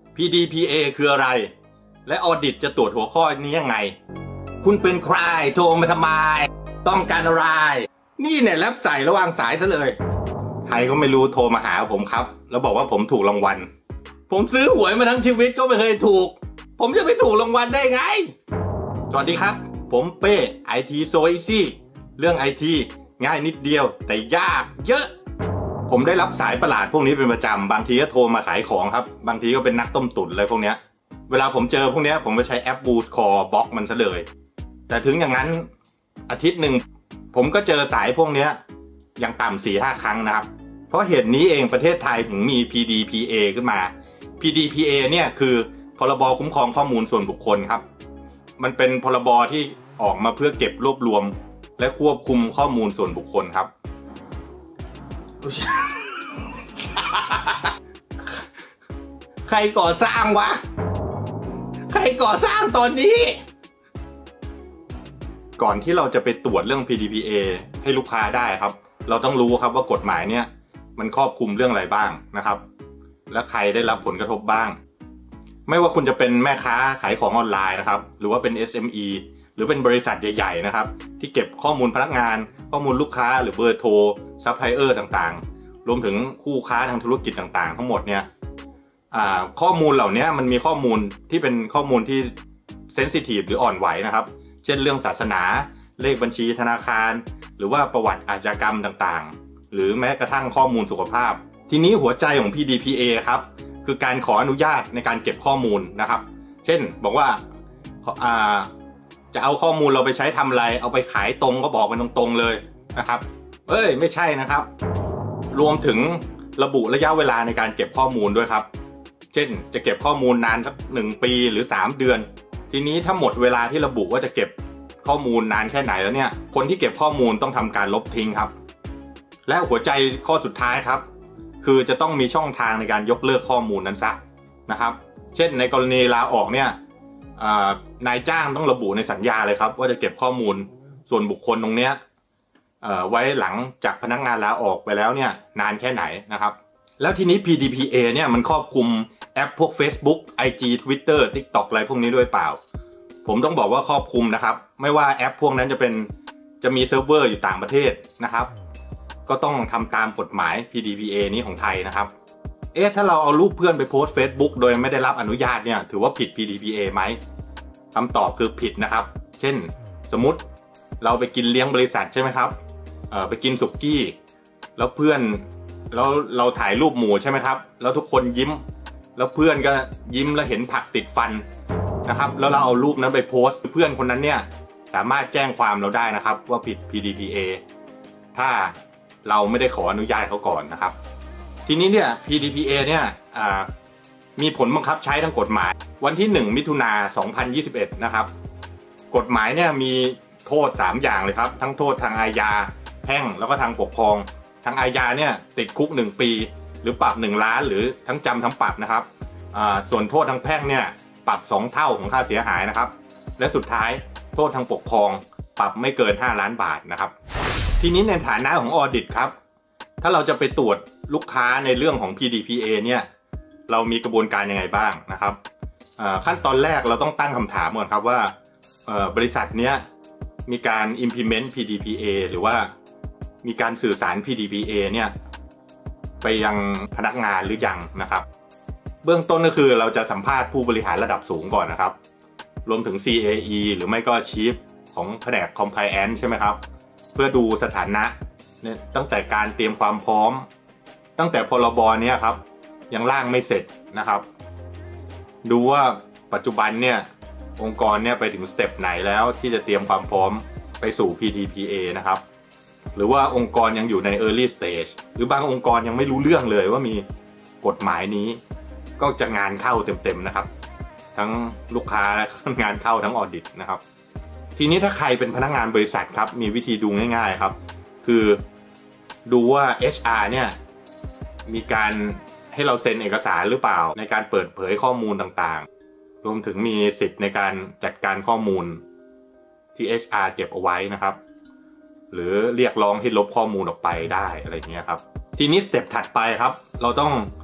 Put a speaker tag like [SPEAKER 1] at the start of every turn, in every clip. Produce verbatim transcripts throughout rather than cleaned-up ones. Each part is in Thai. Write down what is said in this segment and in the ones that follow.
[SPEAKER 1] พี ดี พี เอ คืออะไรและออดิตจะตรวจหัวข้อนี้ยังไงคุณเป็นใครโทรมาทำไมต้องการอะไรนี่เนี่ยแลบใส่ระหว่างสายซะเลยใครก็ไม่รู้โทรมาหาผมครับแล้วบอกว่าผมถูกรางวัลผมซื้อหวยมาทั้งชีวิตก็ไม่เคยถูกผมจะไม่ถูกรางวัลได้ไงสวัสดีครับผมเป้ ไอ ที So Easy เรื่อง ไอ ที ง่ายนิดเดียวแต่ยากเยอะผมได้รับสายประหลาดพวกนี้เป็นประจำบางทีก็โทรมาขายของครับบางทีก็เป็นนักต้มตุ๋นอะไรพวกนี้เวลาผมเจอพวกนี้ผมก็ใช้แอป Boost Call บล็อกมันซะเลยแต่ถึงอย่างนั้นอาทิตย์หนึ่งผมก็เจอสายพวกนี้อย่างต่ำ สี่ห้า ครั้งนะครับเพราะเหตุนี้เองประเทศไทยถึงมี พี ดี พี เอ ขึ้นมา พี ดี พี เอ เนี่ยคือพรบคุ้มครองข้อมูลส่วนบุคคลครับมันเป็นพรบที่ออกมาเพื่อเก็บรวบรวมและควบคุมข้อมูลส่วนบุคคลครับใครก่อสร้างวะใครก่อสร้างตอนนี้ก่อนที่เราจะไปตรวจเรื่อง พี ดี พี เอ ให้ลูกค้าได้ครับเราต้องรู้ครับว่ากฎหมายเนี่ยมันครอบคลุมเรื่องอะไรบ้างนะครับและใครได้รับผลกระทบบ้างไม่ว่าคุณจะเป็นแม่ค้าขายของออนไลน์นะครับหรือว่าเป็น เอส เอ็ม อี หรือเป็นบริษัทใหญ่ๆนะครับที่เก็บข้อมูลพนักงานข้อมูลลูกค้าหรือเบอร์โทรซัพพลายเออร์ต่างๆรวมถึงคู่ค้าทางธุรกิจต่างๆทั้งหมดเนี่ยข้อมูลเหล่านี้มันมีข้อมูลที่เป็นข้อมูลที่เซนซิทีฟหรืออ่อนไหวนะครับเช่นเรื่องศาสนาเลขบัญชีธนาคารหรือว่าประวัติอาชญากรรมต่างๆหรือแม้กระทั่งข้อมูลสุขภาพทีนี้หัวใจของ พี ดี พี เอ ครับคือการขออนุญาตในการเก็บข้อมูลนะครับเช่นบอกว่าจะเอาข้อมูลเราไปใช้ทำอะไรเอาไปขายตรงก็บอกมันตรงๆเลยนะครับเอ้ยไม่ใช่นะครับรวมถึงระบุระยะเวลาในการเก็บข้อมูลด้วยครับเช่นจะเก็บข้อมูลนานสักหนึ่งปีหรือสามเดือนทีนี้ถ้าหมดเวลาที่ระบุว่าจะเก็บข้อมูลนานแค่ไหนแล้วเนี่ยคนที่เก็บข้อมูลต้องทำการลบทิ้งครับและหัวใจข้อสุดท้ายครับคือจะต้องมีช่องทางในการยกเลิกข้อมูลนั้นซะนะครับเช่นในกรณีลาออกเนี่ยนายจ้างต้องระบุในสัญญาเลยครับว่าจะเก็บข้อมูลส่วนบุคคลตรงเนี้ยไว้หลังจากพนักงานลาออกไปแล้วเนี่ยนานแค่ไหนนะครับแล้วทีนี้ พี ดี พี เอ เนี่ยมันครอบคลุมแอปพวก Facebook ไอ จี Twitter TikTok อะไรพวกนี้ด้วยเปล่าผมต้องบอกว่าครอบคลุมนะครับไม่ว่าแอปพวกนั้นจะเป็นจะมีเซิร์ฟเวอร์อยู่ต่างประเทศนะครับก็ต้องทำตามกฎหมาย พี ดี พี เอ นี้ของไทยนะครับเอ๊ะถ้าเราเอารูปเพื่อนไปโพสต์ Facebook โดยไม่ได้รับอนุญาตเนี่ยถือว่าผิด พี ดี พี เอ ไหมคำตอบคือผิดนะครับเช่นสมมุติเราไปกินเลี้ยงบริษัทใช่ไหมครับเอ่อไปกินสุกี้แล้วเพื่อนแล้วเราถ่ายรูปหมูใช่ไหมครับแล้วทุกคนยิ้มแล้วเพื่อนก็ยิ้มแล้วเห็นผักติดฟันนะครับแล้วเราเอารูปนั้นไปโพสต์เพื่อนคนนั้นเนี่ยสามารถแจ้งความเราได้นะครับว่าผิด พี ดี พี เอ ถ้าเราไม่ได้ขออนุญาตเขาก่อนนะครับทีนี้เนี่ย พี ดี พี เอ เนี่ยมีผลบังคับใช้ทางกฎหมายวันที่หนึ่งมิถุนายนสองพันยี่สิบเอ็ดนะครับกฎหมายเนี่ยมีโทษสามอย่างเลยครับทั้งโทษทางอาญาแพ่งแล้วก็ทางปกครองทางอาญาเนี่ยติดคุกหนึ่งปีหรือปรับหนึ่งล้านหรือทั้งจำทั้งปรับนะครับส่วนโทษทางแพ่งเนี่ยปรับสองเท่าของค่าเสียหายนะครับและสุดท้ายโทษทางปกครองปรับไม่เกินห้าล้านบาทนะครับทีนี้ในฐานะของออดิตครับถ้าเราจะไปตรวจลูกค้าในเรื่องของ พี ดี พี เอ เนี่ยเรามีกระบวนการยังไงบ้างนะครับขั้นตอนแรกเราต้องตั้งคำถามก่อนครับว่าบริษัทเนี้ยมีการ implement พี ดี พี เอ หรือว่ามีการสื่อสาร พี ดี พี เอ เนี่ยไปยังพนักงานหรือยังนะครับเบื้องต้นก็คือเราจะสัมภาษณ์ผู้บริหารระดับสูงก่อนนะครับรวมถึง ซี เอ อี หรือไม่ก็ Chief ของแผนก Compliance ใช่ไหมครับเพื่อดูสถานะเนี่ยตั้งแต่การเตรียมความพร้อมตั้งแต่พรบเนี้ยครับยังร่างไม่เสร็จนะครับดูว่าปัจจุบันเนี่ยองค์กรเนี่ยไปถึงสเต็ปไหนแล้วที่จะเตรียมความพร้อมไปสู่ พี ดี พี เอ นะครับหรือว่าองค์กรยังอยู่ใน early stage หรือบางองค์กรยังไม่รู้เรื่องเลยว่ามีกฎหมายนี้ก็จะงานเข้าเต็มๆนะครับทั้งลูกค้าและงานเข้าทั้งออดิตนะครับทีนี้ถ้าใครเป็นพนักงานบริษัทครับมีวิธีดูง่ายๆครับคือดูว่า เอช อาร์ เนี่ยมีการให้เราเซ็นเอกสารหรือเปล่าในการเปิดเผยข้อมูลต่างๆรวมถึงมีสิทธิ์ในการจัดการข้อมูลที่ เอช อาร์ เก็บเอาไว้นะครับหรือเรียกร้องให้ลบข้อมูลออกไปได้อะไรเงี้ยครับทีนี้สเต็ปถัดไปครับเราต้องข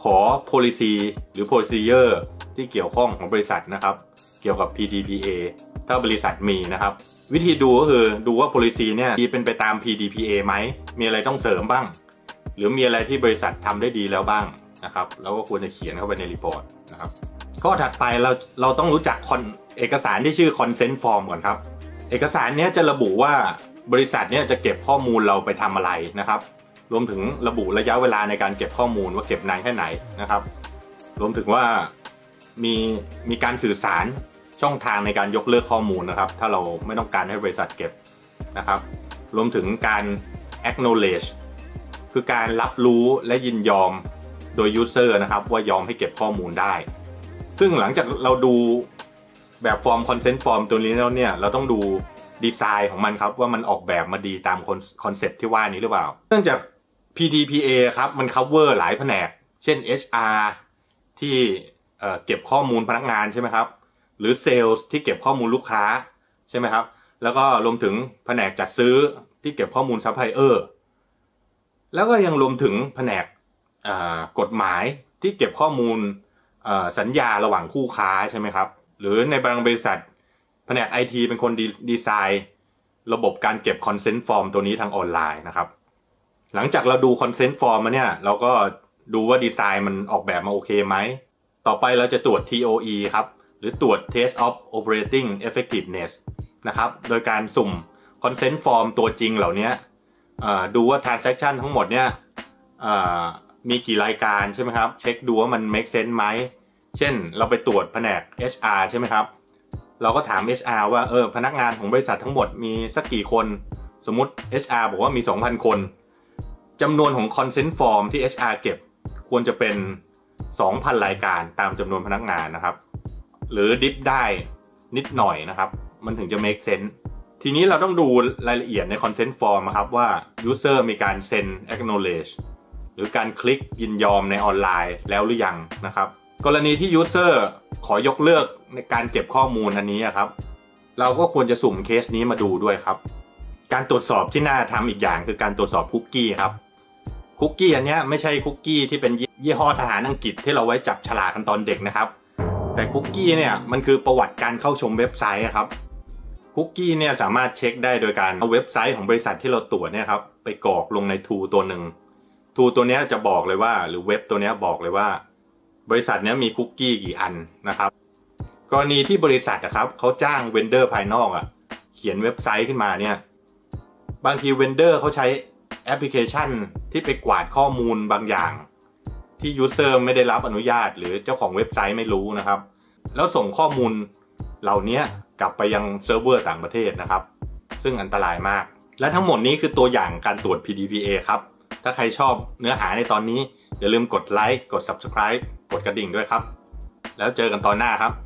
[SPEAKER 1] ขอ policy หรือ procedure ที่เกี่ยวข้องของบริษัทนะครับเกี่ยวกับ พี ดี พี เอ ถ้าบริษัทมีนะครับวิธีดูก็คือดูว่า policy เนี่ยเป็นไปตาม พี ดี พี เอ ไหมมีอะไรต้องเสริมบ้างหรือมีอะไรที่บริษัททำได้ดีแล้วบ้างนะครับแล้วก็ควรจะเขียนเข้าไปในรีพอร์ตนะครับข้อถัดไปเราเราต้องรู้จักเอกสารที่ชื่อ consent form ก่อนครับเอกสารนี้จะระบุว่าบริษัทเนี่ยจะเก็บข้อมูลเราไปทำอะไรนะครับรวมถึงระบุระยะเวลาในการเก็บข้อมูลว่าเก็บนานแค่ไหนนะครับรวมถึงว่ามีมีการสื่อสารช่องทางในการยกเลิกข้อมูลนะครับถ้าเราไม่ต้องการให้บริษัทเก็บนะครับรวมถึงการ acknowledge คือการรับรู้และยินยอมโดย user นะครับว่ายอมให้เก็บข้อมูลได้ซึ่งหลังจากเราดูแบบฟอร์ม consent form ตัวนี้แล้วเนี่ยเราต้องดูดีไซน์ของมันครับว่ามันออกแบบมาดีตามคอนเซ็ปต์ที่ว่านี้หรือเปล่าเนื่องจาก พี ดี พี เอ ครับมัน cover หลายแผนกเช่น เอช อาร์ ที่เอ่อเก็บข้อมูลพนักงานใช่ไหมครับหรือ Sales ที่เก็บข้อมูลลูกค้าใช่ไหมครับแล้วก็รวมถึงแผนกจัดซื้อที่เก็บข้อมูลซัพพลายเออร์แล้วก็ยังรวมถึงแผนกกฎหมายที่เก็บข้อมูลสัญญาระหว่างคู่ค้าใช่ไหมครับหรือในบางบริษัทแผนก ไอ ที เป็นคนดีไซน์ระบบการเก็บ consent form ตัวนี้ทางออนไลน์นะครับหลังจากเราดู consent form มาเนี่ยเราก็ดูว่าดีไซน์มันออกแบบมาโอเคไหมต่อไปเราจะตรวจ ที โอ อี ครับหรือตรวจ Test of Operating Effectiveness นะครับโดยการสุ่ม consent form ตัวจริงเหล่านี้ดูว่า transaction ทั้งหมดเนี่ยมีกี่รายการใช่ไหมครับเช็คดูว่ามัน make sense ไหมเช่นเราไปตรวจแผนก เอช อาร์ ใช่ไหมครับเราก็ถาม เอช อาร์ ว่าเออพนักงานของบริษัททั้งหมดมีสักกี่คนสมมุติ เอช อาร์ บอกว่ามี สองพัน คนจำนวนของ consent form ที่ เอช อาร์ เก็บควรจะเป็น สองพัน รายการตามจำนวนพนักงานนะครับหรือดิฟได้นิดหน่อยนะครับมันถึงจะ make sense ทีนี้เราต้องดูรายละเอียดใน consent form นะครับว่า user มีการเซ็น acknowledge หรือการคลิกยินยอมในออนไลน์แล้วหรือยังนะครับกรณีที่ user ขอยกเลิกในการเก็บข้อมูลอันนี้ครับเราก็ควรจะสุ่มเคสนี้มาดูด้วยครับการตรวจสอบที่น่าทำอีกอย่างคือการตรวจสอบคุกกี้ครับคุกกี้อันนี้ไม่ใช่คุกกี้ที่เป็นยี่ห้อทหารอังกฤษที่เราไว้จับฉลากกันตอนเด็กนะครับแต่คุกกี้เนี่ยมันคือประวัติการเข้าชมเว็บไซต์ครับคุกกี้เนี่ยสามารถเช็คได้โดยการเอาเว็บไซต์ของบริษัทที่เราตรวจเนี่ยครับไปกรอกลงใน tool ตัวหนึ่ง tool ตัวนี้จะบอกเลยว่าหรือเว็บตัวนี้บอกเลยว่าบริษัทนี้มีคุกกี้กี่อันนะครับกรณีที่บริษัทนะครับเขาจ้างเวนเดอร์ภายนอกอ่ะเขียนเว็บไซต์ขึ้นมาเนี่ยบางทีเวนเดอร์เขาใช้แอปพลิเคชันที่ไปกวาดข้อมูลบางอย่างที่ยูเซอร์ไม่ได้รับอนุญาตหรือเจ้าของเว็บไซต์ไม่รู้นะครับแล้วส่งข้อมูลเหล่านี้กลับไปยังเซิร์ฟเวอร์ต่างประเทศนะครับซึ่งอันตรายมากและทั้งหมดนี้คือตัวอย่างการตรวจ พี ดี พี เอ ครับถ้าใครชอบเนื้อหาในตอนนี้อย่าลืมกดไลค์กด ซับสไครบ์ กดกระดิ่งด้วยครับแล้วเจอกันตอนหน้าครับ